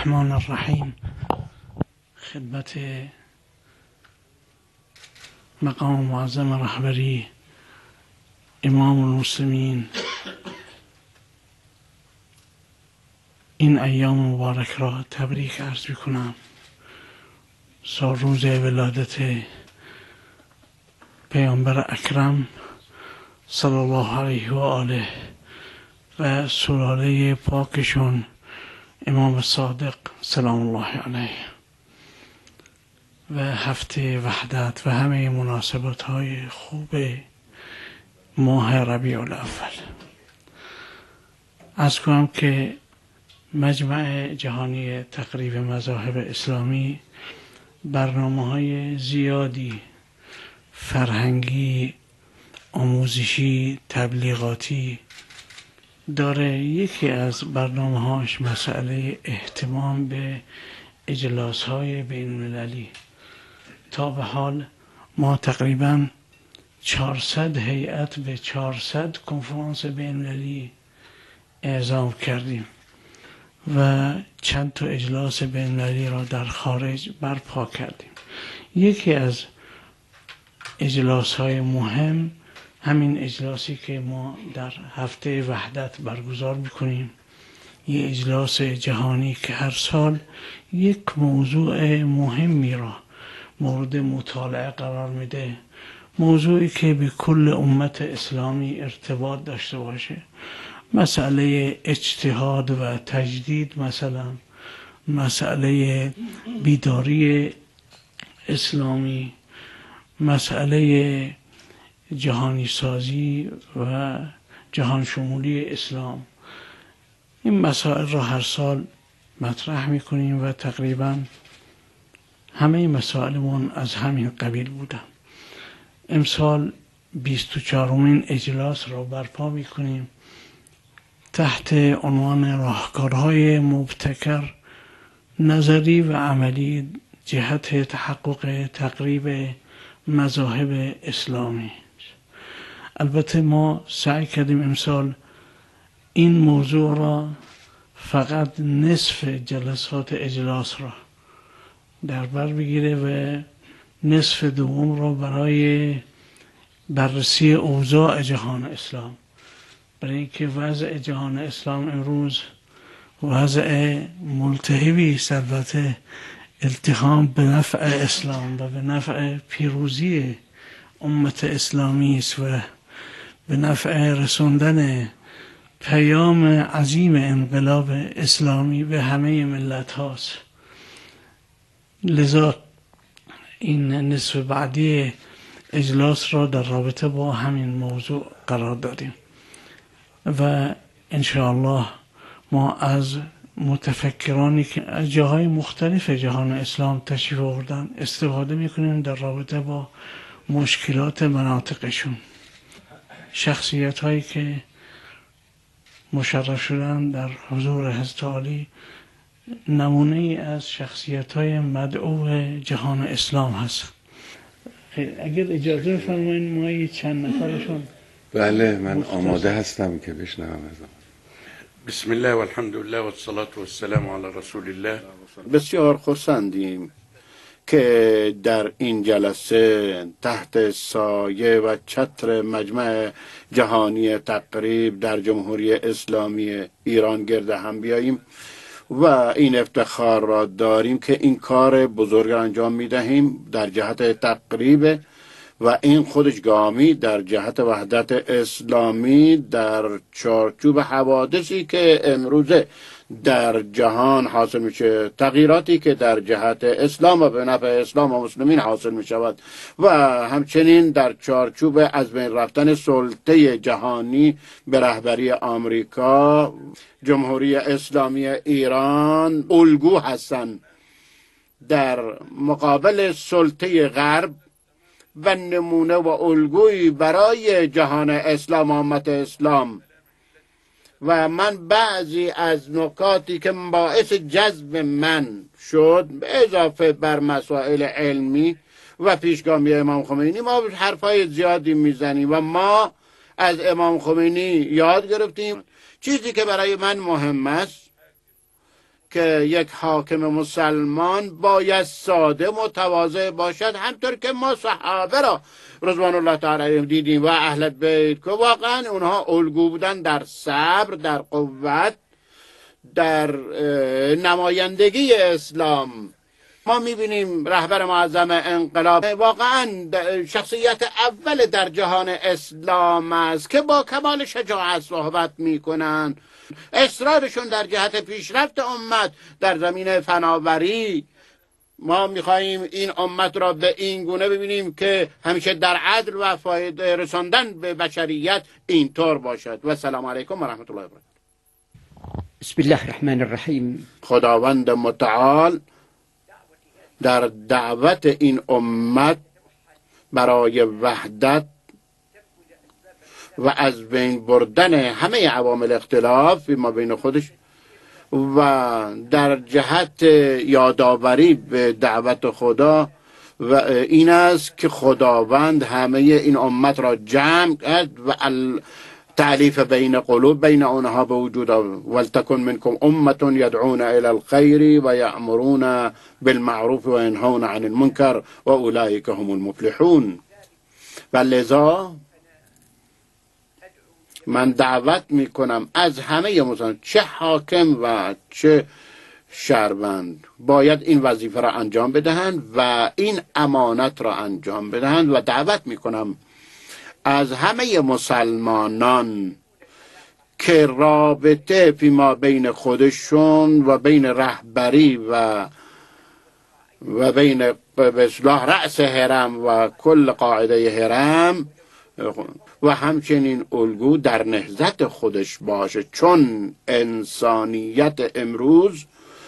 الرحمن الرحیم. خدمت مقام معظم رهبری امام المسلمین این ایام مبارک را تبریک عرض می‌کنم. سالروز ولادت پیامبر اکرم صلی الله علیه و آله و سلاله پاکشون امام صادق سلام الله علیه و هفته وحدت و همه مناسبت های خوب ماه ربیع الاول. عرض کنم که مجمع جهانی تقریب مذاهب اسلامی برنامه‌های زیادی فرهنگی، آموزشی، تبلیغاتی داره. یکی از برنامه‌هاش مسئله اهتمام به اجلاس‌های بین‌المللی. تا به حال ما تقریباً 400 هیئت به 400 کنفرانس بین‌المللی اعزام کردیم و چند تا اجلاس بین‌المللی را در خارج برپا کردیم. یکی از اجلاس‌های مهم همین اجلاسی که ما در هفته وحدت برگزار می‌کنیم، یه اجلاس جهانی که هر سال یک موضوع مهمی را مورد مطالعه قرار میده، موضوعی که به کل امت اسلامی ارتباط داشته باشه. مسئله اجتهاد و تجدید، مثلا مسئله بیداری اسلامی، مسئله جهانی سازی و جهان شمولی اسلام. این مسائل را هر سال مطرح میکنیم و تقریبا همه مسائلمون از همین قبیل بودن. امسال 24مین اجلاس را برپا میکنیم تحت عنوان راهکارهای مبتکر، نظری و عملی جهت تحقق تقریب مذاهب اسلامی. البته ما سعی کردیم امسال این موضوع را فقط نصف جلسات اجلاس را در بر بگیره و نصف دوم را برای بررسی اوضاع جهان اسلام، برای اینکه وضع جهان اسلام امروز وضع ملتهبی است. البته التهام به نفع اسلام و به نفع پیروزی امت اسلامی است و به نفع رسوندن پیام عظیم انقلاب اسلامی به همه ملت هاست. لذا این نصف بعدی اجلاس را در رابطه با همین موضوع قرار دادیم و انشاءالله ما از متفکرانی که از جاهای مختلف جهان اسلام تشریف آوردن استفاده میکنیم در رابطه با مشکلات مناطقشون. شخصیت هایی که مشرف شدن در حضور حضرت عالی نمونه ای از شخصیت های مدعو جهان اسلام هست. اگر اجازه بفرمایید ما یه چند نفرشون. بله، من آماده هستم که بشنوم از آن. بسم الله و الحمدلله و الصلاة و السلام علی رسول الله. بسیار خرسندیم که در این جلسه تحت سایه و چتر مجمع جهانی تقریب در جمهوری اسلامی ایران گرد هم بیاییم و این افتخار را داریم که این کار بزرگ انجام میدهیم در جهت تقریب و این خودش گامی در جهت وحدت اسلامی در چارچوب حوادثی که امروزه در جهان حاصل میشه، تغییراتی که در جهت اسلام و به نفع اسلام و مسلمین حاصل میشود و همچنین در چارچوب از بین رفتن سلطه جهانی به رهبری آمریکا. جمهوری اسلامی ایران الگو هستند در مقابل سلطه غرب و نمونه و الگویی برای جهان اسلام و امت اسلام. و من بعضی از نکاتی که باعث جذب من شد به اضافه بر مسائل علمی و پیشگامی امام خمینی، ما حرفای زیادی میزنیم و ما از امام خمینی یاد گرفتیم. چیزی که برای من مهم است که یک حاکم مسلمان باید ساده متواضع باشد، همطور که ما صحابه را رضوان الله تعالی علیهم دیدیم و اهل بیت که واقعا اونها الگو بودن در صبر، در قوت، در نمایندگی اسلام. ما میبینیم رهبر معظم انقلاب واقعا شخصیت اول در جهان اسلام است که با کمال شجاعت صحبت میکنن. اصرارشون در جهت پیشرفت امت در زمین فناوری. ما میخواییم این امت را به این گونه ببینیم که همیشه در عدل و فایده رساندن به بشریت اینطور باشد. و السلام علیکم و رحمت الله و برکاته. بسم الله الرحمن الرحیم. خداوند متعال در دعوت این امت برای وحدت و از بین بردن همه عوامل اختلاف ما بین خودش و در جهت یادآوری به دعوت خدا و این است که خداوند همه این امت را جمع کرد و تعلیف بین قلوب بین آنها به وجود آورد. ولتکن منکم امة یدعون الی الخیر و یأمرون بالمعروف و ینهون عن المنکر و اولئک هم المفلحون. و لذا من دعوت میکنم از همه مسلمانان، چه حاکم و چه شهروند، باید این وظیفه را انجام بدهند و این امانت را انجام بدهند. و دعوت میکنم از همه مسلمانان که رابطه فیما بین خودشون و بین رهبری و بین به اصطلاح رأس حرم و کل قاعده حرم و همچنین الگو در نهضت خودش باشه، چون انسانیت امروز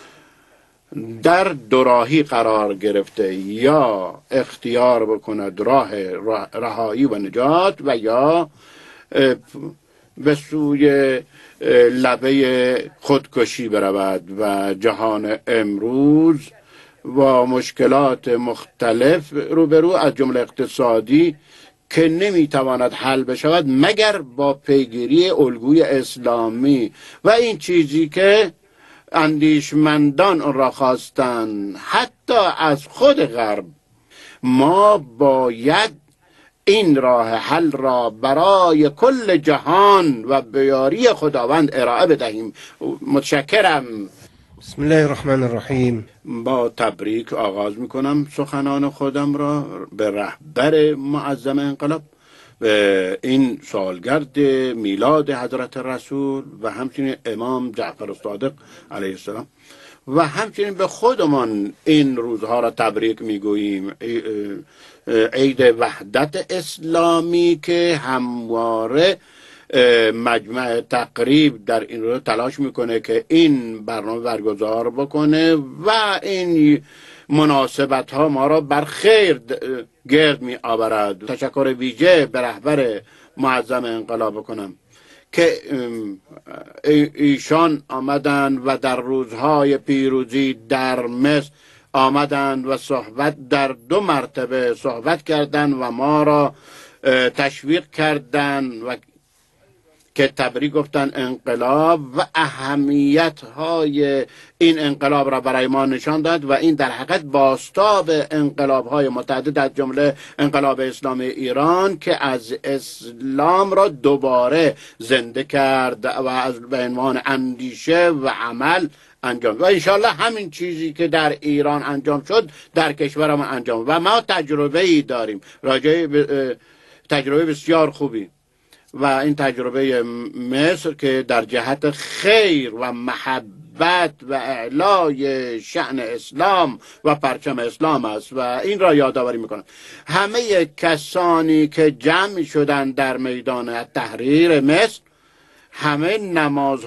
در دوراهی قرار گرفته، یا اختیار بکند راه رهایی و نجات و یا به سوی لبه خودکشی برود. و جهان امروز با مشکلات مختلف روبرو، از جمله اقتصادی، که نمیتواند حل بشود مگر با پیگیری الگوی اسلامی و این چیزی که اندیشمندان آن را خواستند حتی از خود غرب. ما باید این راه حل را برای کل جهان و به یاری خداوند ارائه بدهیم. متشکرم. بسم الله الرحمن الرحیم. با تبریک آغاز میکنم سخنان خودم را به رهبر معظم انقلاب به این سالگرد میلاد حضرت رسول و همچنین امام جعفر الصادق علیه السلام و همچنین به خودمان این روزها را تبریک میگوییم. عید وحدت اسلامی که همواره مجمع تقریب در این رو تلاش میکنه که این برنامه برگزار بکنه و این مناسبت ها ما را بر خیر گرد می آورد. تشکر ویژه به رهبر معظم انقلاب بکنم که ایشان آمدند و در روزهای پیروزی در مصر آمدند و صحبت در 2 مرتبه صحبت کردند و ما را تشویق کردند و که تبریک گفتن انقلاب و اهمیت های این انقلاب را برای ما نشان داد و این در حقیقت بازتاب انقلاب های متعدد از جمله انقلاب اسلامی ایران که از اسلام را دوباره زنده کرد و از به عنوان اندیشه و عمل انجام و انشالله همین چیزی که در ایران انجام شد در کشور ما انجام و ما تجربه ای داریم، راجع تجربه بسیار خوبی و این تجربه مصر که در جهت خیر و محبت و اعلای شأن اسلام و پرچم اسلام است و این را یادآوری میکنم. همه کسانی که جمع شدند در میدان تحریر مصر همه نماز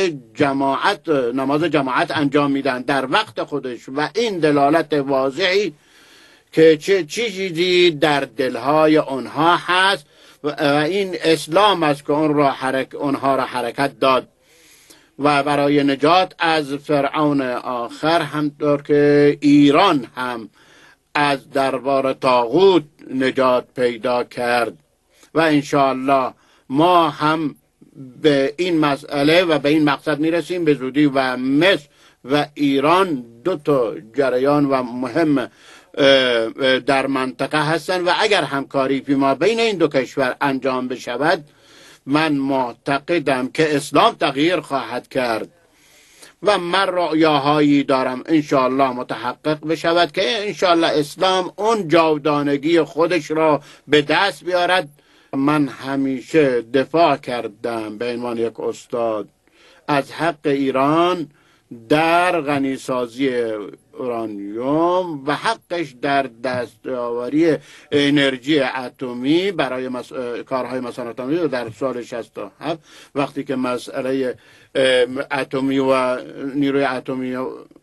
جماعت انجام میدن در وقت خودش و این دلالت واضحی که چه چیزی در دلهای آنها هست و این اسلام است که آنها را حرکت داد و برای نجات از فرعون آخر همطور که ایران هم از دربار طاغوت نجات پیدا کرد و انشاءالله ما هم به این مسئله و به این مقصد میرسیم به زودی و مصر و ایران دو تا جریان و مهم در منطقه هستند و اگر همکاری فیما بین این دو کشور انجام بشود من معتقدم که اسلام تغییر خواهد کرد و من رؤیاهایی دارم انشاءالله متحقق بشود که انشاءالله اسلام اون جاودانگی خودش را به دست بیارد. من همیشه دفاع کردم به عنوان یک استاد از حق ایران در غنیسازی اورانیوم و حقش در دستیابی انرژی اتمی برای کارهای مسالمت اتمی. در سال 67 وقتی که مسئله اتمی و نیروی اتمی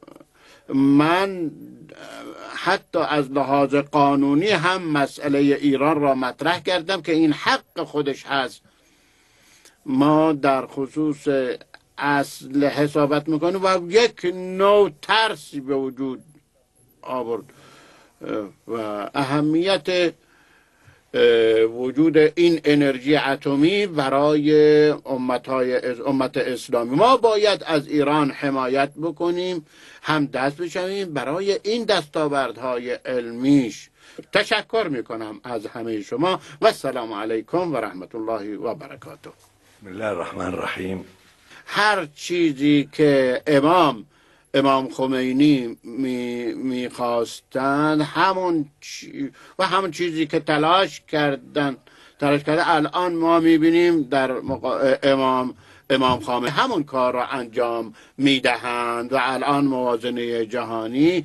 من حتی از لحاظ قانونی هم مسئله ایران را مطرح کردم که این حق خودش هست. ما در خصوص اصل حسابت میکنیم و یک نوع ترسی به وجود آورد و اهمیت وجود این انرژی اتمی برای امت اسلامی. ما باید از ایران حمایت بکنیم، هم دست بشویم برای این دستاوردهای علمیش. تشکر میکنم از همه شما و السلام علیکم و رحمت الله و برکاته. بسم الله الرحمن الرحیم. هر چیزی که امام خمینی میخواستند همون چیزی که تلاش کردن الان ما میبینیم در امام خمینی همون کار را انجام میدهند و الان موازنه جهانی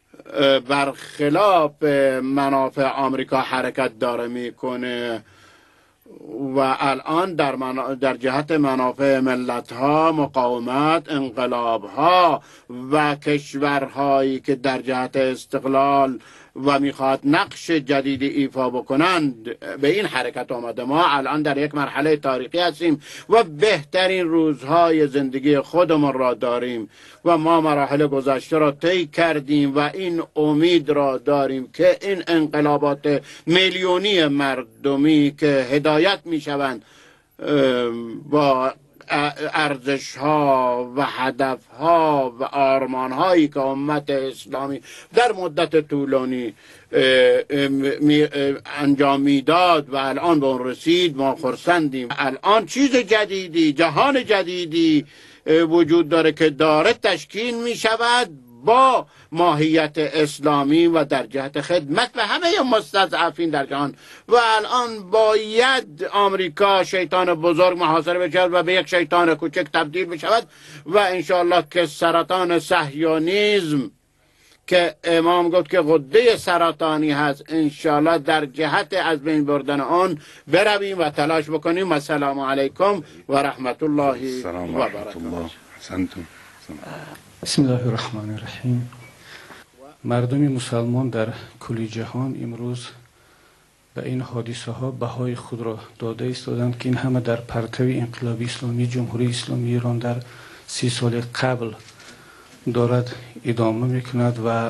برخلاف منافع آمریکا حرکت داره میکنه و الان در جهت منافع ملت ها، مقاومت، انقلاب ها و کشورهایی که در جهت استقلال و میخواد نقش جدیدی ایفا بکنند به این حرکت آمده. ما الان در یک مرحله تاریخی هستیم و بهترین روزهای زندگی خودمون را داریم و ما مراحل گذشته را طی کردیم و این امید را داریم که این انقلابات میلیونی مردمی که هدایت میشوند با ارزش ها و هدف ها و آرمان هایی که امت اسلامی در مدت طولانی انجام میداد و الان به اون رسید، ما خرسندیم. الان چیز جدیدی، جهان جدیدی وجود داره که داره تشکیل می شود با ماهیت اسلامی و در جهت خدمت به همه مستضعفین در جهان و الان باید آمریکا شیطان بزرگ محاصره بشود و به یک شیطان کوچک تبدیل بشود و انشاءالله که سرطان صهیونیسم که امام گفت که غده سرطانی هست انشاءالله در جهت از بین بردن آن برویم و تلاش بکنیم. السلام علیکم و رحمت الله و برکاته. بسم الله الرحمن الرحیم. مردم مسلمان در کل جهان امروز به این حادثه ها بهای خود را داده ایستادند که این همه در پرتو انقلاب اسلامی جمهوری اسلامی ایران در 30 سال قبل دارد ادامه میکند و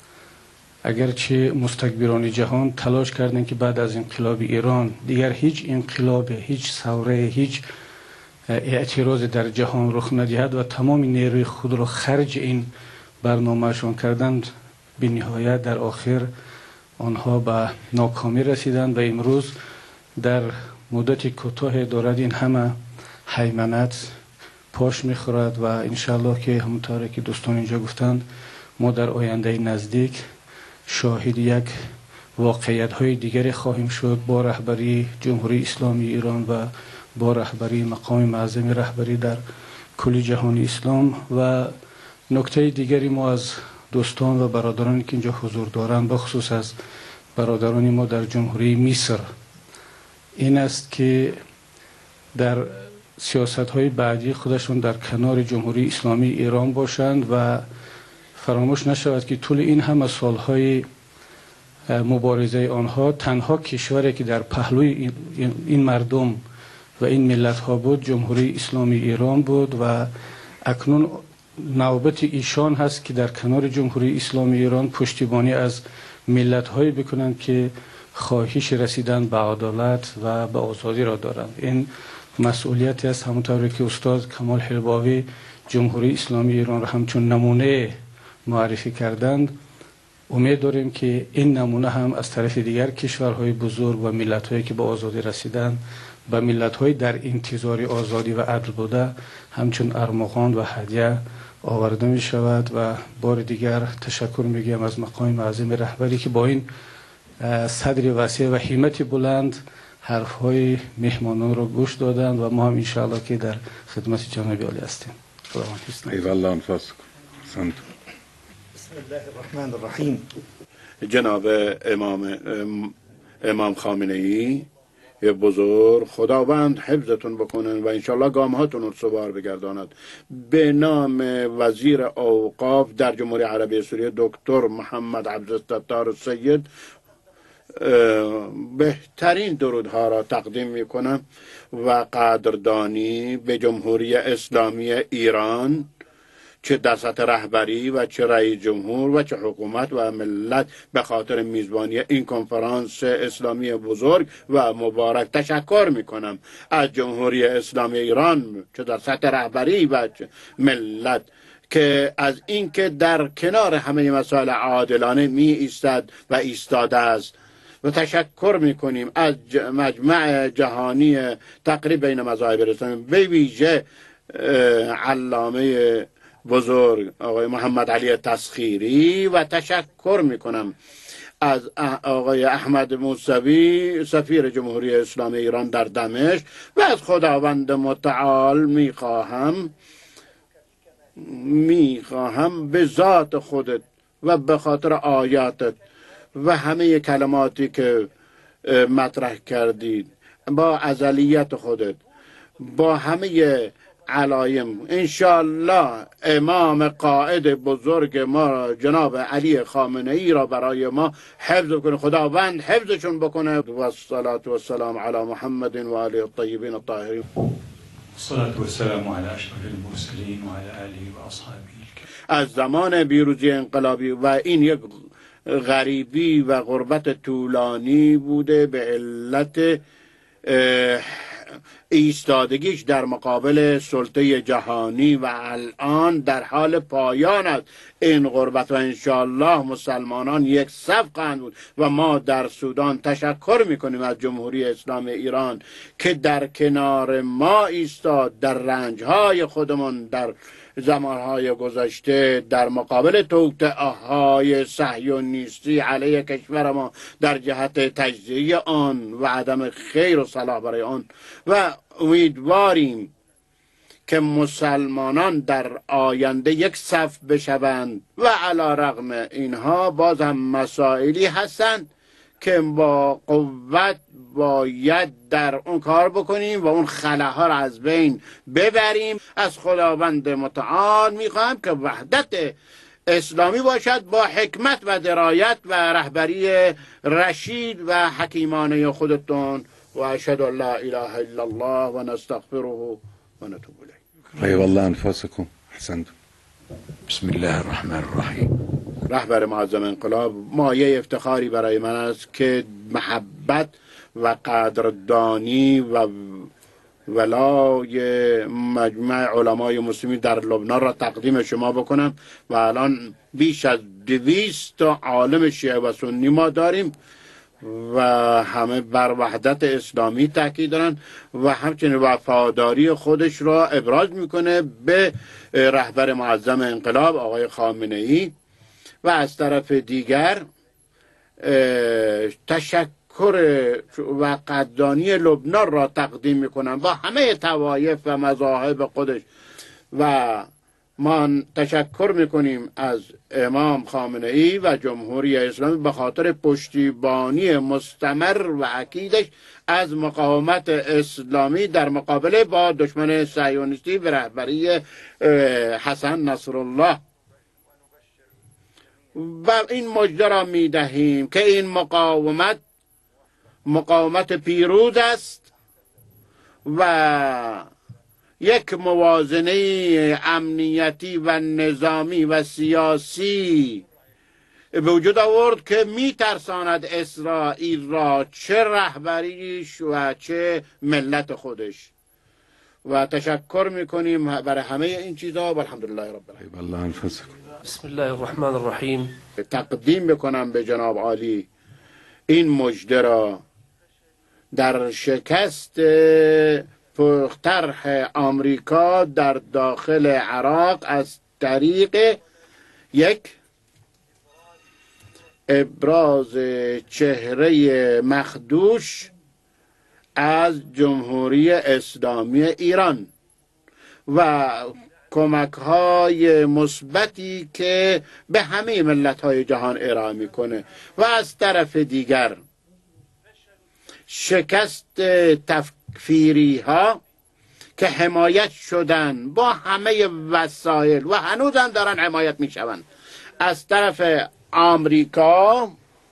اگرچه مستکبران جهان تلاش کردند که بعد از انقلاب ایران دیگر هیچ انقلاب، هیچ ثوره، هیچ اعتراض در جهان رخ ندهد و تمام نیروی خود را خرج این برنامهشان کردند، به نهایت در آخر آنها به ناکامی رسیدند و امروز در مدت کوتاه دارد این همه هیمنت پاش میخورد و انشالله که همونطور که دوستان اینجا گفتند ما در آینده نزدیک شاهد یک واقعیت های دیگری خواهیم شد با رهبری جمهوری اسلامی ایران و با رهبری مقام معظم رهبری در کل جهان اسلام. و نکته دیگری ما از دوستان و برادرانی که اینجا حضور دارند بخصوص از برادران ما در جمهوری مصر این است که در سیاست های بعدی خودشون در کنار جمهوری اسلامی ایران باشند و فراموش نشود که طول این همه سالهای مبارزه آنها تنها کشوری که در پهلوی این مردم و این ملت ها بود جمهوری اسلامی ایران بود و اکنون نوبت ایشان هست که در کنار جمهوری اسلامی ایران پشتیبانی از ملت هایی بکنند که خواهش رسیدن به عدالت و به آزادی را دارند. این مسئولیتی است همونطوری که استاد کمال حلباوی جمهوری اسلامی ایران را همچون نمونه معرفی کردند، امید داریم که این نمونه هم از طرف دیگر کشورهای بزرگ و ملت‌هایی که به آزادی رسیدند، به ملت‌های در انتظار آزادی و عدل بوده همچون ارمغان و هدیه آورده می شود. و بار دیگر تشکر میگم از مقام معظم رهبری که با این صدر وسیع و همت بلند حرفهای مهمانان را گوش دادند و ما هم انشاءالله که در خدمت جناب عالی هستیم. خداوند حسن ایوالله انفاسکم. احسنتم. بسم الله الرحمن الرحیم. جناب امام خامنه ای بزرگ، خداوند حفظتون بکنن و انشالله گام هاتون رو سوار بگرداند. به نام وزیر اوقاف در جمهوری عربی سوریه دکتر محمد عبدالستار السید بهترین درودها را تقدیم می کنم و قدردانی به جمهوری اسلامی ایران، چه در سطح رهبری و چه رئیس جمهور و چه حکومت و ملت به خاطر میزبانی این کنفرانس اسلامی بزرگ و مبارک تشکر می کنم. از جمهوری اسلامی ایران چه در سطح رهبری و چه ملت که از اینکه در کنار همه مسائل عادلانه می ایستد و ایستاده است و تشکر میکنیم از مجمع جهانی تقریب بین مذاهب اسلامی، به ویژه علامه بزرگ آقای محمد علی تسخیری، و تشکر میکنم از آقای احمد موسوی سفیر جمهوری اسلامی ایران در دمشق و از خداوند متعال میخواهم به ذات خودت و به خاطر آیاتت و همه کلماتی که مطرح کردید، با ازلیت خودت، با همه علایم، انشالله امام قائد بزرگ ما جناب علی خامنه ای را برای ما حفظ کنه، خداوند حفظشون بکنه. و الصلاة و السلام علی محمد و آله الطیبین الطاهرین. الصلاة والسلام على اشرف المرسلین و علی آله و اصحابه. از زمان پیروزی انقلابی و این یک غریبی و غربت طولانی بوده به علت ایستادگیش در مقابل سلطه جهانی و الان در حال پایان است این غربت و انشاءالله مسلمانان یک صف خواهند بود. و ما در سودان تشکر میکنیم از جمهوری اسلامی ایران که در کنار ما ایستاد در رنجهای خودمون در زمانهای گذشته در مقابل توطئه‌های صهیونیستی علیه کشور ما در جهت تجزیه آن و عدم خیر و صلاح برای آن، و امیدواریم که مسلمانان در آینده یک صف بشوند. و علی رغم اینها باز هم مسائلی هستند که با قوت باید در اون کار بکنیم و اون خلاها را از بین ببریم. از خداوند متعال میخواهم که وحدت اسلامی باشد با حکمت و درایت و رهبری رشید و حکیمانه خودتون. و اشهد ان لا اله الا الله و نستغفره و نتوب الیه. ایوالله انفاسکم. احسنتم. بسم الله الرحمن الرحیم. رهبر معظم انقلاب مایه افتخاری برای من است که محبت و قدردانی و ولای مجمع علمای مسلمین در لبنان را تقدیم شما بکنم. و الان بیش از 200 عالم شیعه و سنی ما داریم و همه بر وحدت اسلامی تاکید دارن و همچنین وفاداری خودش را ابراز میکنه به رهبر معظم انقلاب آقای خامنه ای. و از طرف دیگر تشکر و قدردانی لبنان را تقدیم میکنم با همه طوایف و مذاهب خودش. و ما تشکر میکنیم از امام خامنه ای و جمهوری اسلامی به خاطر پشتیبانی مستمر و اکیدش از مقاومت اسلامی در مقابله با دشمن صهیونیستی به رهبری حسن نصرالله. و این مژده را میدهیم که این مقاومت پیروز است و یک موازنه امنیتی و نظامی و سیاسی به وجود آورد که میترساند اسرائیل را، چه رهبریش و چه ملت خودش. و تشکر میکنیم برای همه این چیزها و الحمدلله رب العالمین. الله انفسکم. بسم الله الرحمن الرحیم. تقدیم بکنم به جناب عالی این مژده را در شکست طرح آمریکا در داخل عراق از طریق یک ابراز چهره مخدوش از جمهوری اسلامی ایران و کمک‌های مثبتی که به همه ملت‌های جهان ارائه می‌کنه و از طرف دیگر شکست تکفیری‌ها که حمایت شدن با همه وسایل و هنوز هم دارن حمایت می‌شوند از طرف آمریکا،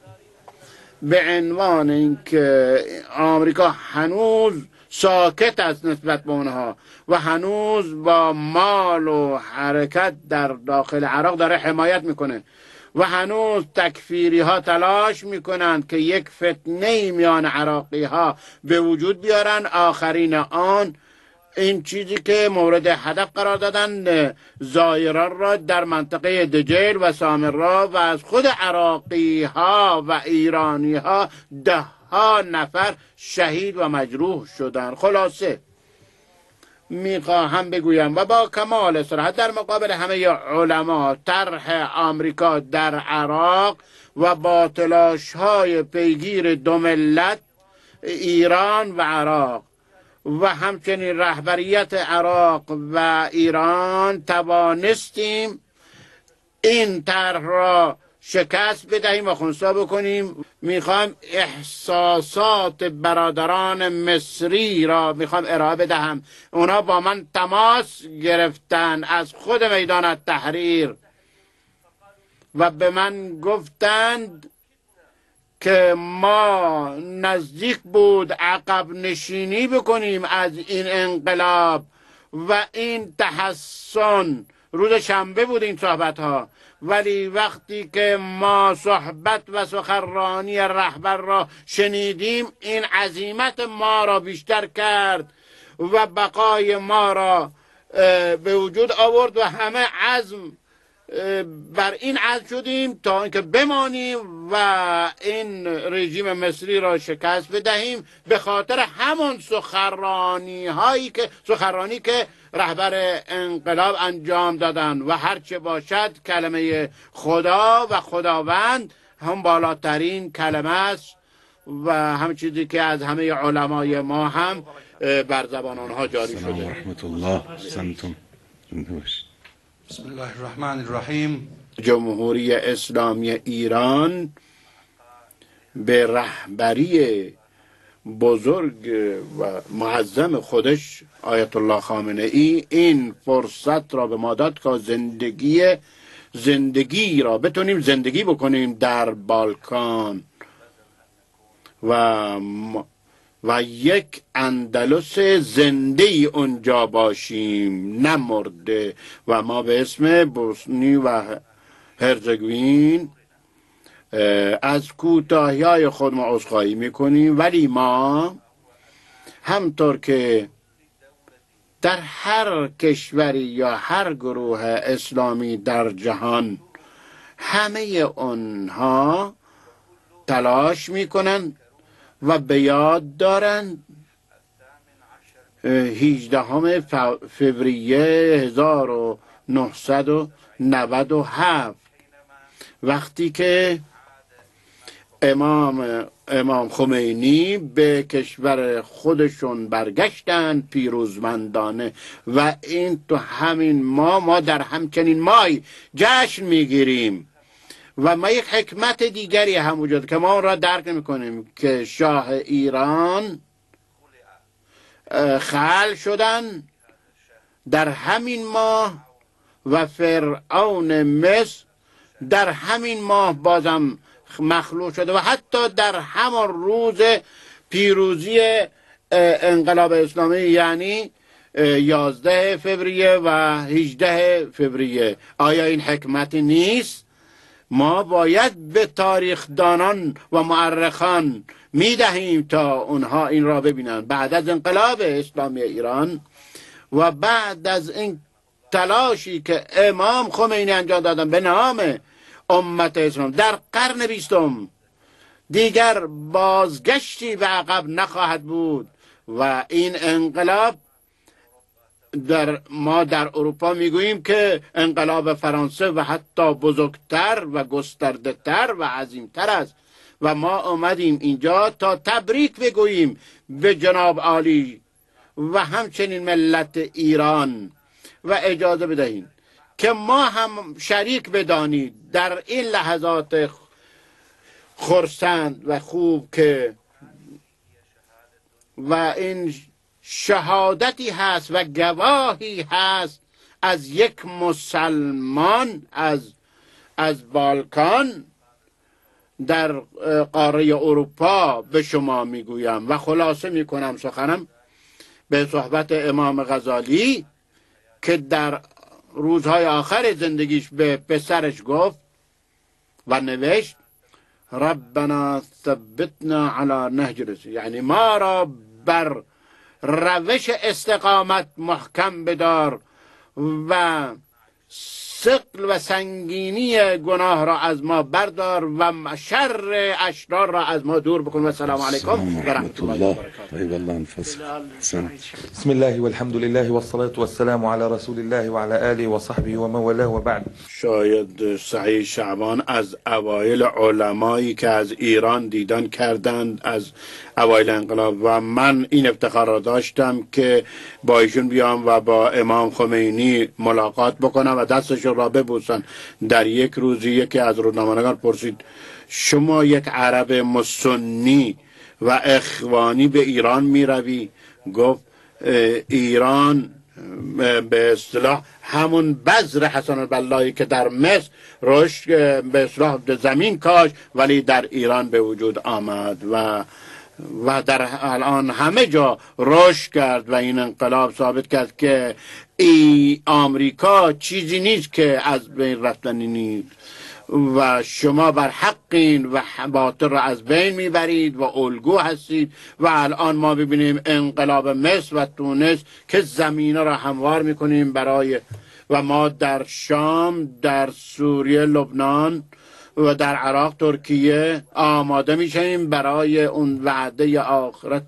به عنوان اینکه آمریکا هنوز ساکت است نسبت به اونها و هنوز با مال و حرکت در داخل عراق داره حمایت میکنه و هنوز تکفیری ها تلاش میکنند که یک فتنه میان عراقی ها به وجود بیارن. آخرین آن این چیزی که مورد هدف قرار دادن زائران را در منطقه دجیل و سامرا و از خود عراقی ها و ایرانی ها 10 نفر شهید و مجروح شدند. خلاصه میخواهم بگویم و با کمال صراحت در مقابل همه علما طرح آمریکا در عراق و با تلاش های پیگیر دو ملت ایران و عراق و همچنین رهبریت عراق و ایران توانستیم این طرح را شکست بدهیم و خنثی بکنیم. میخوام احساسات برادران مصری را میخوام ارائه بدهم. اونا با من تماس گرفتن از خود میدان التحریر و به من گفتند که ما نزدیک بود عقب نشینی بکنیم از این انقلاب و این تحسن. روز شنبه بود این صحبت ها، ولی وقتی که ما صحبت و سخنرانی رهبر را شنیدیم این عزیمت ما را بیشتر کرد و بقای ما را به وجود آورد و همه عزم بر این عزم شدیم تا اینکه بمانیم و این رژیم مصری را شکست بدهیم به خاطر همون سخنرانی که رهبر انقلاب انجام دادن و هرچه باشد کلمه خدا و خداوند هم بالاترین کلمه است و هم چیزی که از همه علمای ما هم بر زبان آنها جاری شده. سلام و رحمت الله. سنتم زنده باشید. بسم الله الرحمن الرحیم. جمهوری اسلامی ایران به رهبری بزرگ و معظم خودش آیت الله خامنه ای این فرصت را به ما داد که زندگی را بتونیم زندگی بکنیم در بالکان و یک اندلس زنده ای اونجا باشیم، نمرده. و ما به اسم بوسنی و هرزگوین از کوتاهی‌های خود ما عذرخواهی میکنیم، ولی ما همطور که در هر کشوری یا هر گروه اسلامی در جهان همه اونها تلاش میکنند و به یاد دارند 18 فوریه 1997 وقتی که امام خمینی به کشور خودشون برگشتن پیروزمندانه و این تو همین ما در همچنین مای جشن میگیریم و ما یک حکمت دیگری هم وجود که ما را درک میکنیم که شاه ایران خلع شدن در همین ماه و فرعون مصر در همین ماه بازم مخلوع شده و حتی در همان روز پیروزی انقلاب اسلامی یعنی 11 فوریه و 18 فوریه. آیا این حکمت نیست؟ ما باید به تاریخدانان و مورخان میدهیم تا اونها این را ببینند. بعد از انقلاب اسلامی ایران و بعد از این تلاشی که امام خمینی انجام دادن به نام امت اسلام در قرن 20 دیگر بازگشتی به عقب نخواهد بود و این انقلاب ما در اروپا میگوییم که انقلاب فرانسه و حتی بزرگتر و گسترده تر و عظیمتر است و ما آمدیم اینجا تا تبریک بگوییم به جناب عالی و همچنین ملت ایران و اجازه بدهید که ما هم شریک بدانید در این لحظات خرسند و خوب که و این شهادتی هست و گواهی هست از یک مسلمان از بالکان در قاره اروپا به شما میگویم و خلاصه میکنم سخنم به صحبت امام غزالی که در روزهای آخر زندگیش به پسرش گفت و نوشت ربنا ثبتنا على نهج رسول، یعنی ما را بر روش استقامت محکم بدار و ثقل و سنگینی گناه را از ما بردار و شر اشرار را از ما دور بکن. و السلام علیکم و رحمت الله و برکاته. بسم الله والحمد لله والصلاة والسلام على رسول الله وعلى آله وصحبه ومن والاه وبعد. شاید سعید شعبان از اوایل علمایی که از ایران دیدن کردند از اوایل انقلاب و من این افتخار را داشتم که با ایشون بیام و با امام خمینی ملاقات بکنم و دستشون را ببوسن. در یک روزی یکی از روزنامه‌نگاران پرسید شما یک عرب مسنی و اخوانی به ایران می روی؟ گفت ایران به اصطلاح همون بذر حسن البلایی که در مصر رشد به اصطلاح زمین کاش ولی در ایران به وجود آمد و در الان همه جا رشد کرد و این انقلاب ثابت کرد که آمریکا چیزی نیست که از بین رفتنی نیست و شما بر حقین و باطل را از بین میبرید و الگو هستید و الان ما ببینیم انقلاب مصر و تونس که زمینه را هموار میکنیم برای و ما در شام، در سوریه، لبنان و در عراق، ترکیه آماده میشیم برای اون وعده آخرت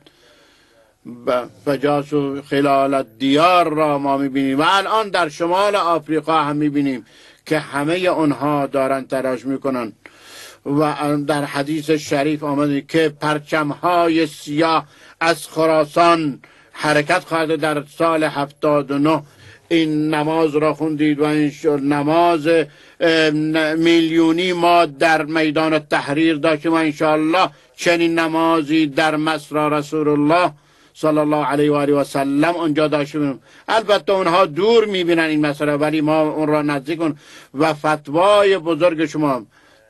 فجاس و خلال دیار را ما میبینیم و الان در شمال آفریقا هم میبینیم که همه اونها دارن تلاش میکنن و در حدیث شریف آمده که پرچمهای سیاه از خراسان حرکت خواهد در سال 79. این نماز را خوندید و این نماز میلیونی ما در میدان تحریر داشتیم و انشاءالله چنین نمازی در مصر رسول الله صلی الله علیه و آله و سلم اونجا داشتیم. البته اونها دور میبینن این مسئله ولی ما اون را نزدیک کن و فتوای بزرگ شما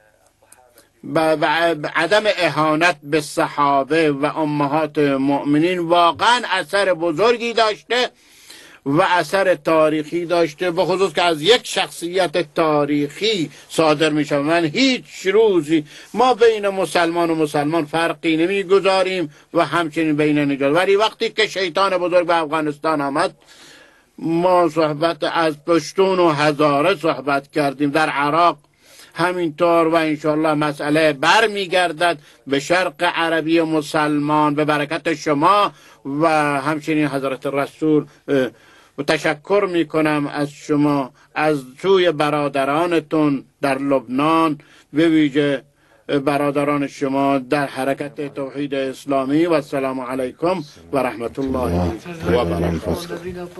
عدم اهانت به صحابه و امهات مؤمنین واقعا اثر بزرگی داشته و اثر تاریخی داشته، به خصوص که از یک شخصیت تاریخی صادر می شود. من هیچ روزی ما بین مسلمان و مسلمان فرقی نمی گذاریم و همچنین بین نجات، ولی وقتی که شیطان بزرگ به افغانستان آمد ما صحبت از پشتون و هزاره صحبت کردیم، در عراق همینطور و انشاءالله مسئله بر می گردد به شرق عربی مسلمان به برکت شما و همچنین حضرت رسول. و تشکر می کنم از شما از سوی برادرانتون در لبنان، به ویژه برادران شما در حرکت توحید اسلامی. و السلام علیکم و رحمت الله و برکاته.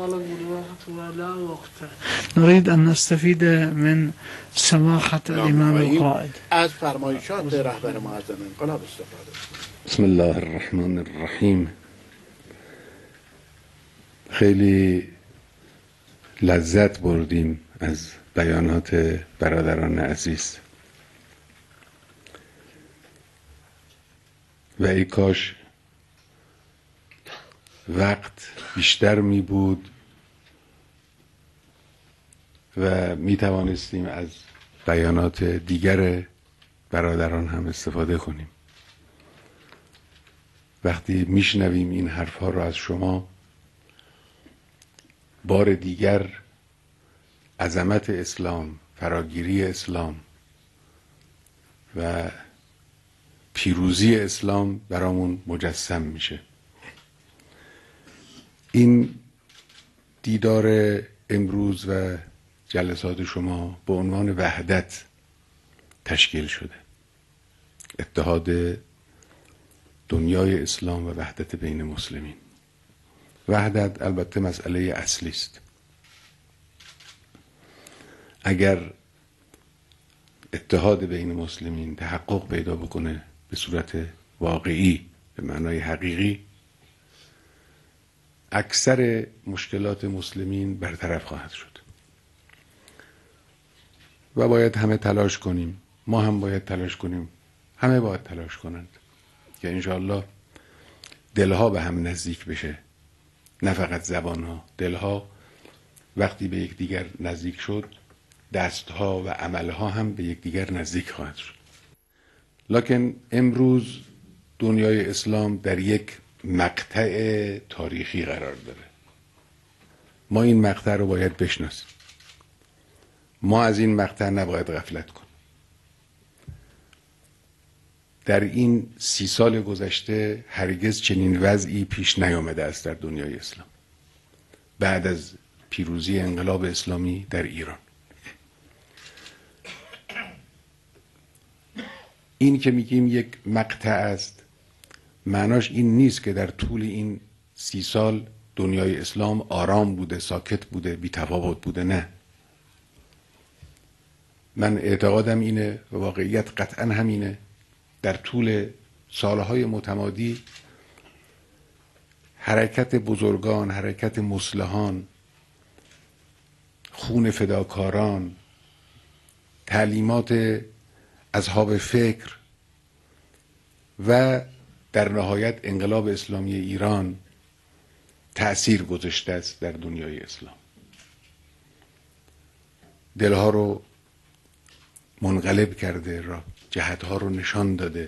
نريد أن نستفيد من سماحة الإمام القائد از فرمایشات رهبر معظم انقلاب استفاده. بسم الله الرحمن الرحیم. خیلی لذت بردیم از بیانات برادران عزیز و ای کاش وقت بیشتر می بود و می توانستیم از بیانات دیگر برادران هم استفاده کنیم. وقتی میشنویم این حرفها را از شما بار دیگر عظمت اسلام، فراگیری اسلام و پیروزی اسلام برامون مجسم میشه. این دیدار امروز و جلسات شما به عنوان وحدت تشکیل شده، اتحاد دنیای اسلام و وحدت بین مسلمین. وحدت البته مسئله اصلی است. اگر اتحاد بین مسلمین تحقق پیدا بکنه به صورت واقعی، به معنای حقیقی، اکثر مشکلات مسلمین برطرف خواهد شد و باید همه تلاش کنیم. ما هم باید تلاش کنیم، همه باید تلاش کنند که انشاءالله دلها به هم نزدیک بشه، نه فقط زبانها. دلها وقتی به یکدیگر نزدیک شد، دستها و عملها هم به یکدیگر نزدیک خواهد شد. لکن امروز دنیای اسلام در یک مقطع تاریخی قرار داره. ما این مقطع رو باید بشناسیم. ما از این مقطع نباید غفلت کنیم. در این 30 سال گذشته هرگز چنین وضعی پیش نیامده است در دنیای اسلام بعد از پیروزی انقلاب اسلامی در ایران. این که میگیم یک مقطع است، معناش این نیست که در طول این 30 سال دنیای اسلام آرام بوده، ساکت بوده، بی تفاوت بوده. نه، من اعتقادم اینه و واقعیت قطعا همینه. در طول سالهای متمادی حرکت بزرگان، حرکت مصلحان، خون فداکاران، تعلیمات اصحاب فکر و در نهایت انقلاب اسلامی ایران تأثیر گذاشته است در دنیای اسلام. دلها رو منقلب کرده، جهتها رو نشان داده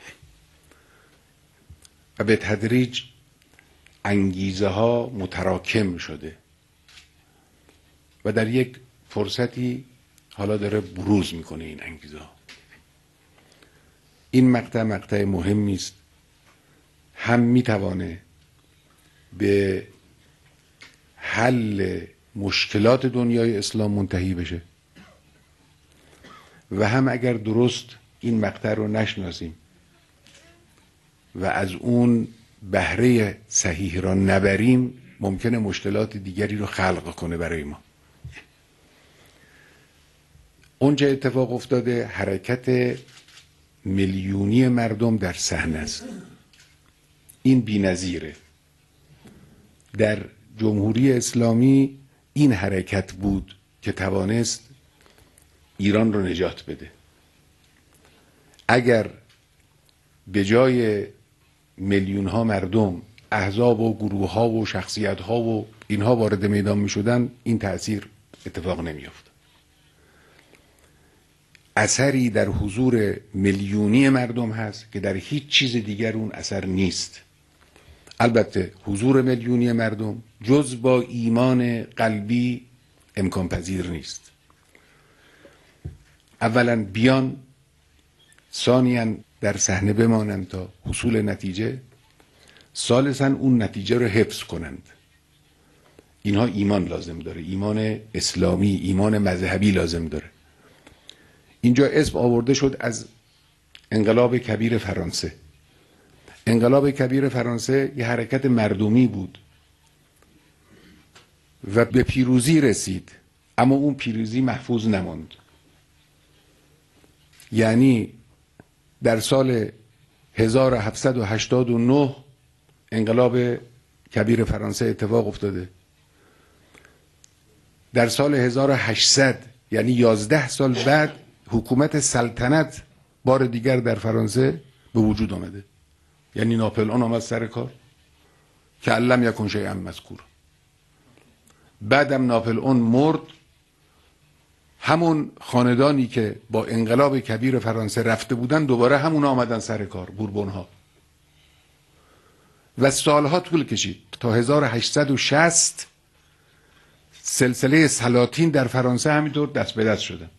و به تدریج انگیزه ها متراکم شده و در یک فرصتی حالا داره بروز میکنه این انگیزه ها. این مقطع مهمی است، هم میتوانه به حل مشکلات دنیای اسلام منتهی بشه و هم اگر درست این مقطع رو نشناسیم و از اون بهره صحیح را نبریم، ممکنه مشکلات دیگری رو خلق کنه برای ما. اونجا اتفاق افتاده حرکت میلیونی مردم در صحنه است. این بی‌نظیره. در جمهوری اسلامی این حرکت بود که توانست ایران رو نجات بده. اگر به جای میلیون ها مردم احزاب و گروه ها و شخصیت ها و اینها وارد میدان می شدن، این تأثیر اتفاق نمی افت. اثری در حضور میلیونی مردم هست که در هیچ چیز دیگر اون اثر نیست. البته حضور میلیونی مردم جز با ایمان قلبی امکان پذیر نیست. اولا بیان، ثانیاً در صحنه بمانند تا حصول نتیجه، ثالثاً اون نتیجه رو حفظ کنند. اینها ایمان لازم داره، ایمان اسلامی، ایمان مذهبی لازم داره. اینجا اسم آورده شد از انقلاب کبیر فرانسه. انقلاب کبیر فرانسه یه حرکت مردمی بود و به پیروزی رسید، اما اون پیروزی محفوظ نماند. یعنی در سال 1789 انقلاب کبیر فرانسه اتفاق افتاده. در سال 1800 یعنی 11 سال بعد حکومت سلطنت بار دیگر در فرانسه به وجود آمده. یعنی ناپلئون آمد سر کار که علم یکن شیئا مذکور. بعدم ناپلئون مرد، همون خاندانی که با انقلاب کبیر فرانسه رفته بودن دوباره همون آمدن سر کار، بوربون ها. و سالها طول کشید تا 1860 سلسله سلاطین در فرانسه همینطور دست به دست شدن.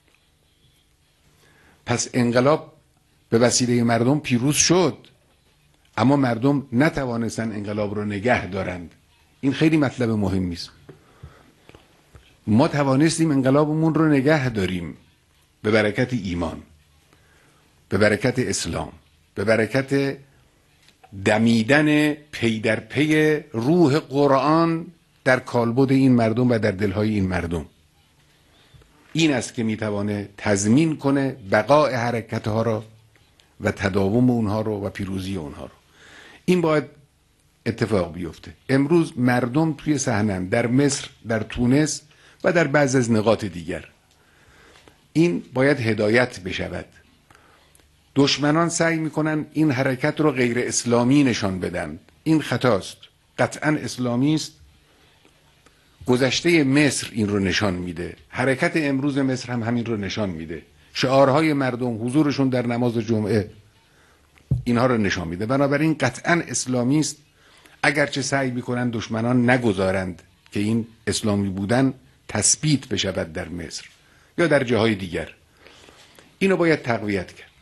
پس انقلاب به وسیله مردم پیروز شد، اما مردم نتوانستن انقلاب رو نگه دارند. این خیلی مطلب مهمی است. ما توانستیم انقلابمون رو نگه داریم به برکت ایمان، به برکت اسلام، به برکت دمیدن پی در پی روح قرآن در کالبد این مردم و در دلهای این مردم. این است که میتوانه تضمین کنه بقای حرکتها را و تداوم اونها رو و پیروزی اونها رو. این باید اتفاق بیفته. امروز مردم توی صحنه در مصر، در تونس و در بعض از نقاط دیگر. این باید هدایت بشود. دشمنان سعی میکنن این حرکت رو غیر اسلامی نشان بدن. این خطاست. قطعا اسلامی است. گذشته مصر این رو نشان میده. حرکت امروز مصر هم همین رو نشان میده. شعارهای مردم، حضورشون در نماز جمعه اینها رو نشان میده. بنابراین قطعا اسلامی است، اگرچه سعی میکنن دشمنان نگذارند که این اسلامی بودن تثبیت بشود در مصر یا در جاهای دیگر. اینو باید تقویت کرد.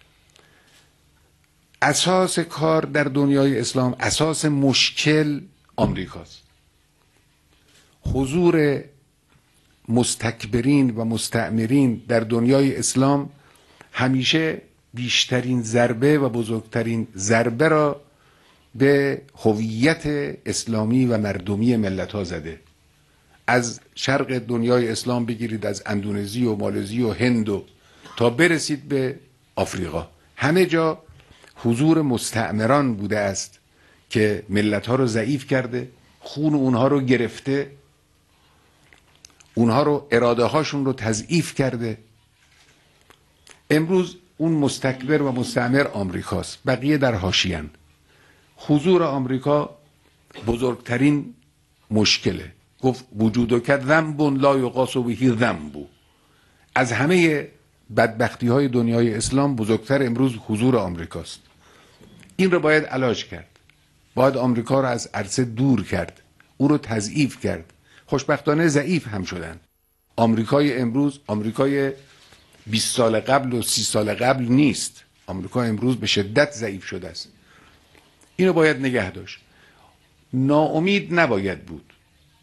اساس کار در دنیای اسلام، اساس مشکل آمریکاست. حضور مستکبرین و مستعمرین در دنیای اسلام همیشه بیشترین ضربه و بزرگترین ضربه را به هویت اسلامی و مردمی ملت ها زده. از شرق دنیای اسلام بگیرید، از اندونزی و مالزی و هند و تا برسید به آفریقا، همه جا حضور مستعمران بوده است که ملت ها رو ضعیف کرده، خون اونها رو گرفته، اونها رو، اراده هاشون رو تضعیف کرده. امروز اون مستکبر و مستعمر آمریکاست، بقیه در حاشیه‌اند. حضور آمریکا بزرگترین مشکله. گفت وجود که ذنب لا یقاس به ذنب. از همه بدبختی های دنیای اسلام بزرگتر امروز حضور آمریکاست. این رو باید علاج کرد. باید آمریکا رو از عرصه دور کرد، او رو تضعیف کرد. خوشبختانه ضعیف هم شدن. آمریکای امروز آمریکای 20 سال قبل و 30 سال قبل نیست. آمریکا امروز به شدت ضعیف شده است. اینو باید نگه داشت. ناامید نباید بود.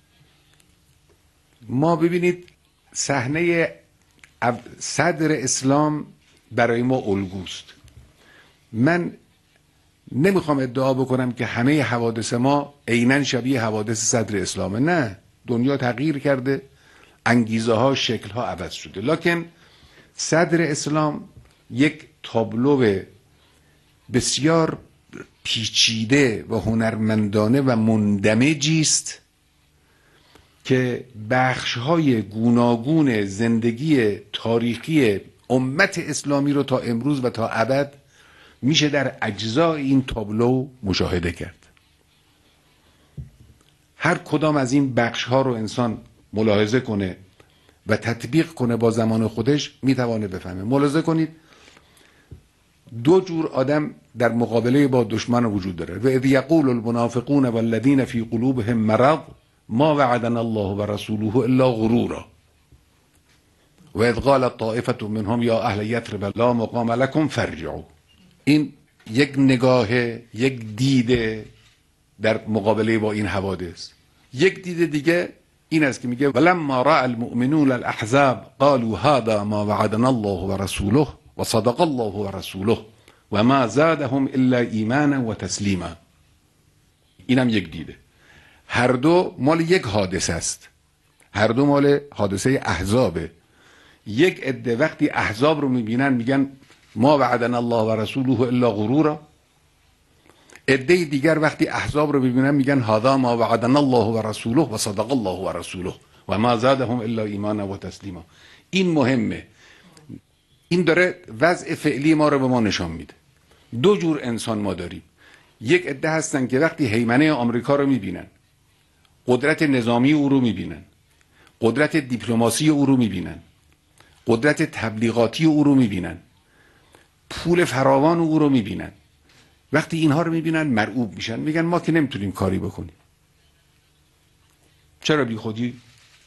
ما ببینید صحنه صدر اسلام برای ما الگوست. من نمیخوام ادعا بکنم که همه حوادث ما عیناً شبیه حوادث صدر اسلامه. نه، دنیا تغییر کرده، انگیزه ها، شکل ها عوض شده، لکن صدر اسلام یک تابلو بسیار پیچیده و هنرمندانه و مندمجی است که بخش‌های گوناگون زندگی تاریخی امت اسلامی رو تا امروز و تا ابد میشه در اجزای این تابلو مشاهده کرد. هر کدام از این بخش‌ها رو انسان ملاحظه کنه و تطبیق کنه با زمان خودش میتوانه بفهمه. ملاحظه کنید دو جور آدم در مقابله با دشمن وجود داره. و اذ یقول المنافقون والذین فی قلوبهم مرض ما وعدنا الله و رسوله الا غرورا و اذ قالت طائفة منهم یا اهل یثرب لا مقام لكم فارجعوا. این یک نگاه، یک دیده در مقابله با این حوادث. یک دیده دیگه این است که میگه ولما راى المؤمنون الاحزاب قالوا هذا ما وعدنا الله و رسوله و صدق الله و رسوله و ما زادهم الا ایمانا و تسلیما. اینم یک دیده. هر دو مال یک حادثه است. هر دو مال حادثه احزابه. یک عده وقتی احزاب رو میبینن میگن ما وعدنا الله و رسوله الا غرورا. عده دیگر وقتی احزاب رو ببینن میگن هذا ما وعدنا الله و رسوله و صدق الله و رسوله و ما زادهم الا ایمانا و تسلیما. این مهمه. این داره وضع فعلی ما رو به ما نشان میده. دو جور انسان ما داریم. یک عده هستن که وقتی هیمنه آمریکا رو میبینن، قدرت نظامی او رو میبینن، قدرت دیپلماسی او رو میبینن، قدرت تبلیغاتی او رو میبینن، پول فراوان او رو میبینن. وقتی اینها رو میبینن مرعوب میشن، میگن ما که نمیتونیم کاری بکنیم. چرا بی خودی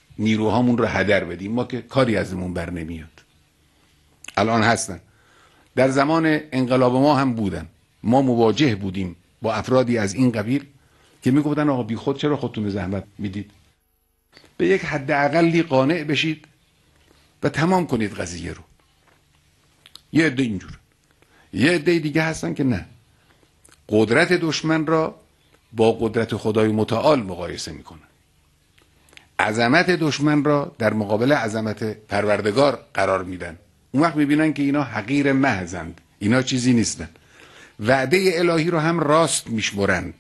نیروهامون رو هدر بدیم. ما که کاری ازمون بر نمیاد. الان هستن، در زمان انقلاب ما هم بودن. ما مواجه بودیم با افرادی از این قبیل که میگفتن آقا بی خود چرا خودتون به زحمت میدید؟ به یک حد اقلی قانع بشید و تمام کنید قضیه رو. یه عده اینجور، یه عده دیگه هستن که نه، قدرت دشمن را با قدرت خدای متعال مقایسه میکنن، عظمت دشمن را در مقابل عظمت پروردگار قرار میدن. اون وقت میبینن که اینا حقیر محضند، اینا چیزی نیستن. وعده الهی رو هم راست میشمرند،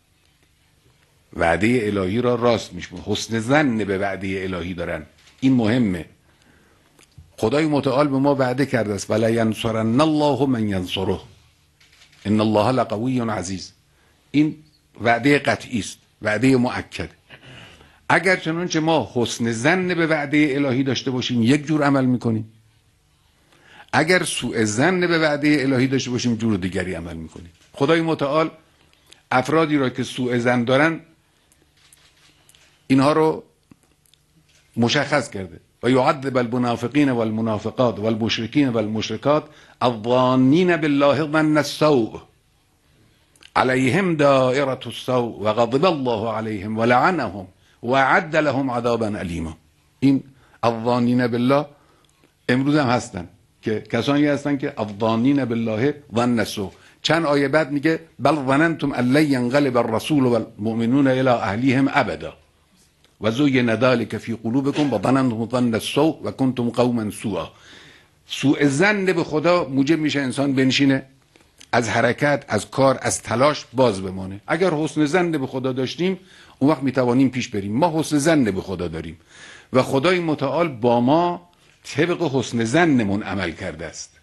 وعده الهی را راست میشمرند، حسن ظن به وعده الهی دارن. این مهمه. خدای متعال به ما وعده کرده است ولا ینصرن الله من ینصره ان الله لقوی عزیز. این وعده قطعی است، وعده مؤکد. اگر چنانچه ما حسن ظن به وعده الهی داشته باشیم یک جور عمل میکنیم، اگر سوء ظن به وعده الهی داشته باشیم جور دیگری عمل میکنیم. خدای متعال افرادی را که سوء ظن دارن اینها رو مشخص کرده و یعذب المنافقین والمنافقات والمشرکین والمشرکات الظانین بالله ظن السوء علیهم دائرة السوء و غضب الله علیهم و لعنهم و اعد لهم عذابا الیما. این الظانین بالله امروز هم هستن که کسانی هستن که الظانین بالله ظن السوء. چند آیه بعد میگه بل ظننتم ان لن ينقلب الرسول والمؤمنون الى اهلیهم ابدا و زین ذلک فی قلوبکم و ظننتم ظن السوء و کنتم قوما سوءا. سوء ظن به خدا موجب میشه انسان بنشینه، از حرکت، از کار، از تلاش باز بمانه. اگر حسن ظن به خدا داشتیم اون وقت میتوانیم پیش بریم. ما حسن ظن به خدا داریم و خدای متعال با ما طبق حسن ظنمون عمل کرده است.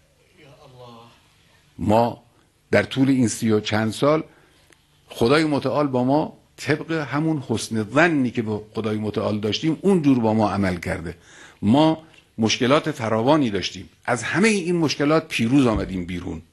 ما در طول این 30 و چند سال خدای متعال با ما طبق همون حسن ظنی که با خدای متعال داشتیم اونجور با ما عمل کرده. ما مشکلات فراوانی داشتیم، از همه این مشکلات پیروز آمدیم بیرون.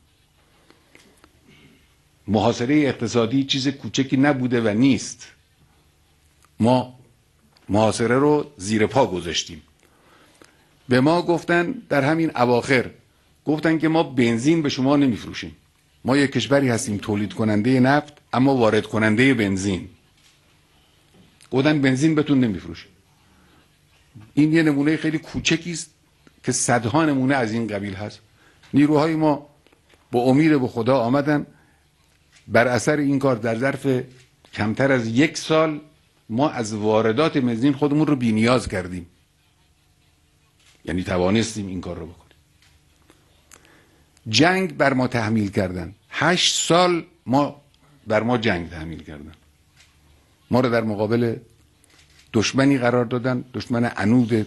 محاصره اقتصادی چیز کوچکی نبوده و نیست. ما محاصره رو زیر پا گذاشتیم. به ما گفتن در همین اواخر گفتن که ما بنزین به شما نمیفروشیم. ما یک کشوری هستیم تولید کننده نفت اما وارد کننده بنزین. گفتن بنزین بهتون نمیفروشیم. این یه نمونه خیلی کوچکی است که صدها نمونه از این قبیل هست. نیروهای ما با امید به خدا آمدن. بر اثر این کار در ظرف کمتر از 1 سال ما از واردات بنزین خودمون رو بی‌نیاز کردیم. یعنی توانستیم این کار رو بکنیم. جنگ بر ما تحمیل کردن. 8 سال بر ما جنگ تحمیل کردن. ما رو در مقابل دشمنی قرار دادن، دشمن عنود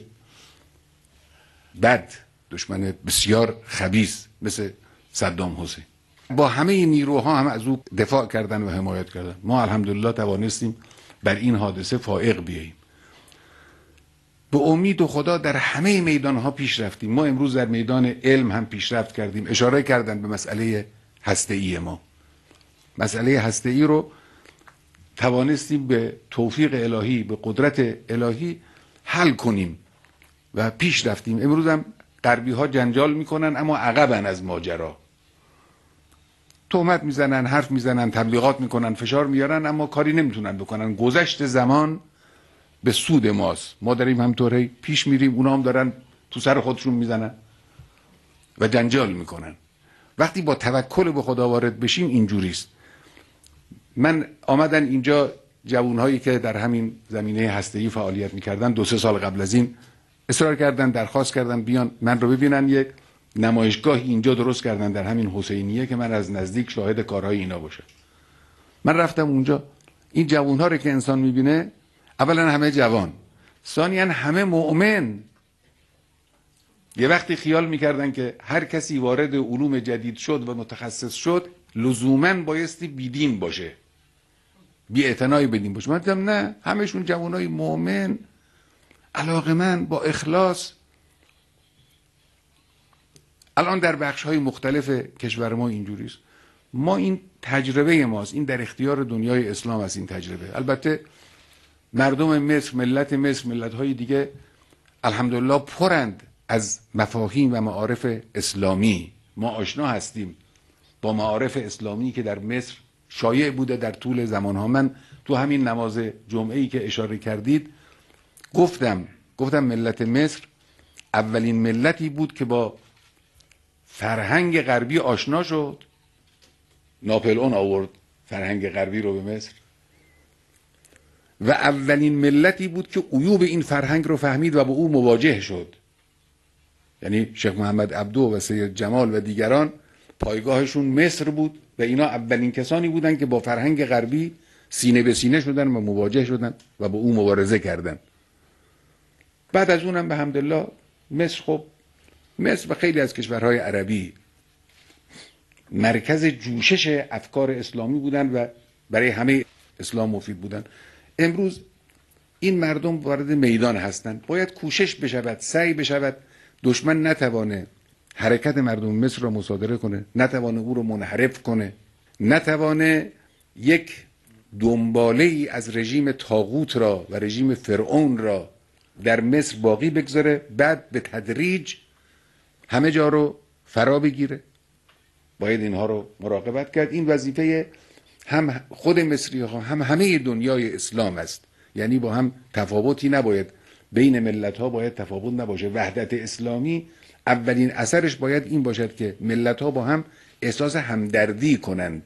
بد، دشمن بسیار خبیث مثل صدام حسین. با همه نیروها هم از او دفاع کردن و حمایت کردن. ما الحمدلله توانستیم بر این حادثه فائق بیاییم. به امید و خدا در همه میدانها پیش رفتیم. ما امروز در میدان علم هم پیشرفت کردیم. اشاره کردن به مسئله هسته‌ای ما. مسئله هسته‌ای رو توانستیم به توفیق الهی، به قدرت الهی حل کنیم و پیش رفتیم. امروز هم غربی ها جنجال میکنن اما عقبن از ماجرا. تهمت میزنن، حرف میزنن، تبلیغات میکنن، فشار میارن اما کاری نمیتونن بکنن. گذشت زمان به سود ماست. ما داریم همطوری پیش میریم، اونا هم دارن تو سر خودشون میزنن و جنجال میکنن. وقتی با توکل به خدا وارد بشیم اینجوریست. من آمدن اینجا جوانهایی که در همین زمینه هسته‌ای فعالیت میکردن 2-3 سال قبل از این اصرار کردن، درخواست کردن بیان من رو ببینن. یک نمایشگاهی اینجا درست کردن در همین حسینیه که من از نزدیک شاهد کارهای اینا باشم. من رفتم اونجا. این جوانها رو که انسان میبینه اولا همه جوان، ثانیاً همه مؤمن. یه وقتی خیال میکردن که هر کسی وارد علوم جدید شد و متخصص شد لزوماً بایستی بیدین باشه، بی اعتنایی بدین باشه. من دیدم نه، همشون جوانای مؤمن، علاقه‌مند، با اخلاص. الان در بخش‌های مختلف کشور ما اینجوریست. ما این تجربه ماست، این در اختیار دنیای اسلام است. این تجربه البته مردم مصر، ملت مصر، ملت‌های دیگه الحمدلله پرند از مفاهیم و معارف اسلامی. ما آشنا هستیم با معارف اسلامی که در مصر شایع بوده در طول زمانها. من تو همین نماز جمعه‌ای که اشاره کردید گفتم ملت مصر اولین ملتی بود که با فرهنگ غربی آشنا شد. ناپلئون آورد فرهنگ غربی رو به مصر و اولین ملتی بود که عیوب این فرهنگ رو فهمید و با او مواجه شد. یعنی شیخ محمد عبدو و سید جمال و دیگران پایگاهشون مصر بود و اینا اولین کسانی بودن که با فرهنگ غربی سینه به سینه شدن و مواجه شدن و با او مبارزه کردن. بعد از اونم به حمدالله مصر و خیلی از کشورهای عربی مرکز جوشش افکار اسلامی بودن و برای همه اسلام مفید بودن. امروز این مردم وارد میدان هستند. باید کوشش بشود، سعی بشود دشمن نتوانه حرکت مردم مصر را مصادره کنه، نتوانه او رو منحرف کنه، نتوانه یک دنباله ای از رژیم طاغوت را و رژیم فرعون را در مصر باقی بگذاره، بعد به تدریج همه جا رو فرا بگیره. باید اینها رو مراقبت کرد. این وظیفه هم خود مصری ها هم همه دنیای اسلام است. یعنی با هم تفاوتی نباید بین ملت ها، باید تفاوت نباشه. وحدت اسلامی اولین اثرش باید این باشد که ملت ها با هم احساس همدردی کنند،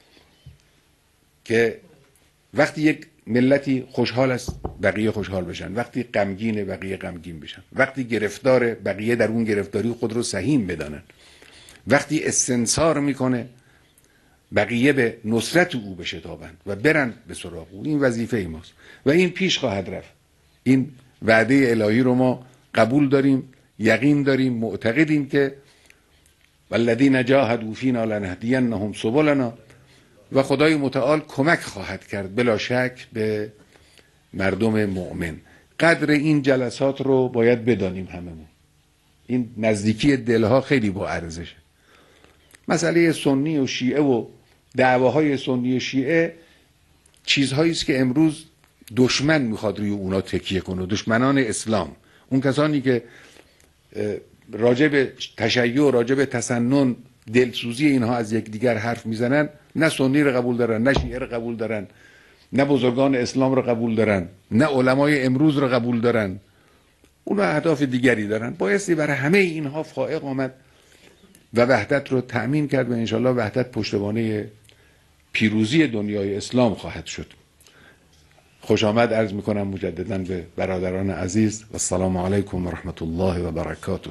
که وقتی یک ملتی خوشحال است بقیه خوشحال بشن، وقتی غمگینه بقیه غمگین بشن، وقتی گرفتاره بقیه در اون گرفتاری خود رو سهیم بدانن، وقتی استنصار میکنه بقیه به نصرت او بشتابند و برن به سراغ او. این وظیفه ماست و این پیش خواهد رفت. این وعده الهی رو ما قبول داریم، یقین داریم، معتقدیم که والذین جاهدوا فینا لنهدینهم سبلنا و خدای متعال کمک خواهد کرد بلا شک به مردم مؤمن. قدر این جلسات رو باید بدانیم هممون. این نزدیکی دلها خیلی با ارزشه. مسئله سنی و شیعه و دعواهای سنی و شیعه چیزهایی است که امروز دشمن میخواد روی اونا تکیه کنه، دشمنان اسلام، اون کسانی که راجع به تشیع، راجع به تسنن، دلسوزی اینها از یکدیگر حرف میزنن، نه سنی رو قبول دارن، نه شیعه رو قبول دارن، نه بزرگان اسلام رو قبول دارن، نه علمای امروز رو قبول دارن. اونا اهداف دیگری دارن. بایستی برای همه اینها فائق آمد و وحدت رو تأمین کرد و انشالله وحدت پشتوانه پیروزی دنیای اسلام خواهد شد. خوش آمد عرض میکنم مجددا به برادران عزیز و السلام علیکم و رحمت الله و برکاته.